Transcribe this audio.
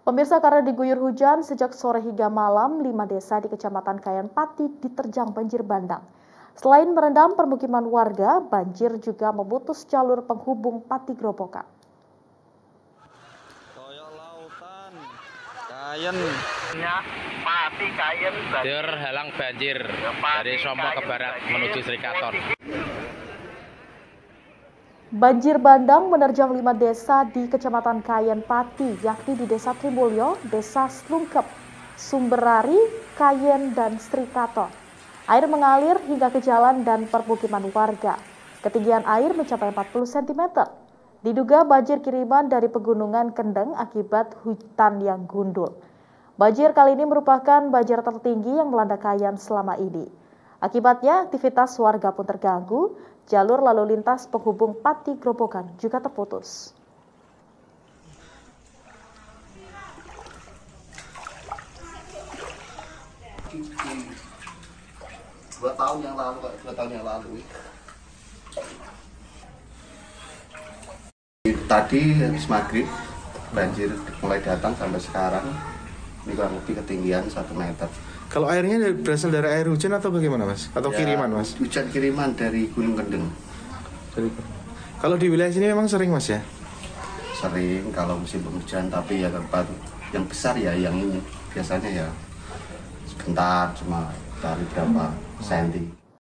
Pemirsa, karena diguyur hujan sejak sore hingga malam, 5 desa di Kecamatan Kayan Pati diterjang banjir bandang. Selain merendam permukiman warga, banjir juga memutus jalur penghubung Pati Grobogan. Kayen Pati Kayen terhalang banjir dari Sompo ke barat menuju Srikaton. Banjir bandang menerjang 5 desa di Kecamatan Kayen Pati, yakni di Desa Trimulyo, Desa Slungkep, Sumberari, Kayen, dan Srikaton. Air mengalir hingga ke jalan dan permukiman warga. Ketinggian air mencapai 40 cm. Diduga banjir kiriman dari pegunungan Kendeng akibat hutan yang gundul. Banjir kali ini merupakan banjir tertinggi yang melanda Kayen selama ini. Akibatnya aktivitas warga pun terganggu, jalur lalu lintas penghubung Pati Grobogan juga terputus. Dua tahun yang lalu. Tadi habis maghrib banjir mulai datang sampai sekarang. Ini kurang lebih ketinggian 1 meter. Kalau airnya berasal dari air hujan atau bagaimana, Mas? Atau ya, kiriman, Mas? Hujan kiriman dari Gunung Kendeng. Kalau di wilayah sini memang sering, Mas, ya? Sering kalau musim hujan, tapi ya tempat yang besar ya yang ini. Biasanya ya sebentar, cuma dari berapa senti.